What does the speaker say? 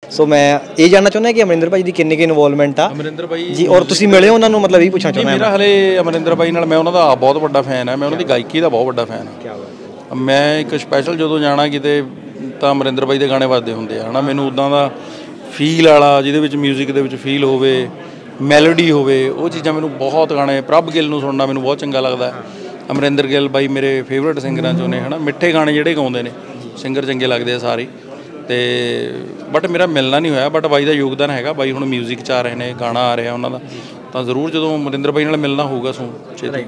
ਸੋ ਮੈਂ ਇਹ ਜਾਣਨਾ ਚਾਹੁੰਦਾ ਕਿ ਅਮਰਿੰਦਰ ਭਾਈ ਦੀ ਕਿੰਨੀ ਕੁ ਇਨਵੋਲਵਮੈਂਟ ਆ ਅਮਰਿੰਦਰ ਭਾਈ ਜੀ, ਔਰ ਤੁਸੀਂ ਮਿਲੇ ਉਹਨਾਂ ਨੂੰ, ਮਤਲਬ ਇਹ ਪੁੱਛਣਾ ਚਾਹੁੰਦਾ ਮੇਰਾ ਹਲੇ ਅਮਰਿੰਦਰ ਭਾਈ ਨਾਲ ਮੈਂ ਉਹਨਾਂ ਦਾ ਬਹੁਤ ਵੱਡਾ ਫੈਨ ਹਾਂ, ਮੈਂ ਉਹਨਾਂ ਦੀ ਗਾਇਕੀ ਦਾ ਬਹੁਤ ਵੱਡਾ ਫੈਨ ਹਾਂ। ਮੈਂ ਇੱਕ ਸਪੈਸ਼ਲ ਜਦੋਂ ਜਾਣਾ ਕਿਤੇ ਤਾਂ ਅਮਰਿੰਦਰ ਭਾਈ ਦੇ ਗਾਣੇ ਵੱਜਦੇ ਹੁੰਦੇ ਆ ਹੈ ਨਾ। ਮੈਨੂੰ ਉੱਦਾਂ ਦਾ ਫੀਲ ਵਾਲਾ ਜਿਹਦੇ ਵਿੱਚ ਮਿਊਜ਼ਿਕ ਦੇ ਵਿੱਚ ਫੀਲ ਹੋਵੇ, ਮੈਲੋਡੀ ਹੋਵੇ, ਉਹ ਚੀਜ਼ਾਂ ਮੈਨੂੰ ਬਹੁਤ ਗਾਣੇ। ਪ੍ਰਭ ਗਿੱਲ ਨੂੰ ਸੁਣਨਾ ਮੈਨੂੰ ਬਹੁਤ ਚੰਗਾ ਲੱਗਦਾ। ਅਮਰਿੰਦਰ ਗਿੱਲ ਬਾਈ ਮੇਰੇ ਫੇਵਰੇਟ ਸਿੰਗਰਾਂ 'ਚੋਂ ਨੇ ਹੈ ਨਾ। ਮਿੱਠੇ ਗਾਣੇ ਜਿਹੜੇ ਗਾਉਂਦੇ ਨੇ, ਸਿੰਗਰ ਚੰਗੇ ਲੱਗਦੇ ਆ ਸਾਰੇ। ਅਤੇ ਬਟ ਮੇਰਾ ਮਿਲਣਾ ਨਹੀਂ ਹੋਇਆ, ਬਟ ਬਾਈ ਦਾ ਯੋਗਦਾਨ ਹੈਗਾ। ਬਾਈ ਹੁਣ ਮਿਊਜ਼ਿਕ 'ਚ ਆ ਰਹੇ ਨੇ, ਗਾਣਾ ਆ ਰਿਹਾ ਉਹਨਾਂ ਦਾ, ਤਾਂ ਜ਼ਰੂਰ ਜਦੋਂ ਅਮਰਿੰਦਰ ਬਾਈ ਨਾਲ ਮਿਲਣਾ ਹੋਊਗਾ ਛੇਤੀ।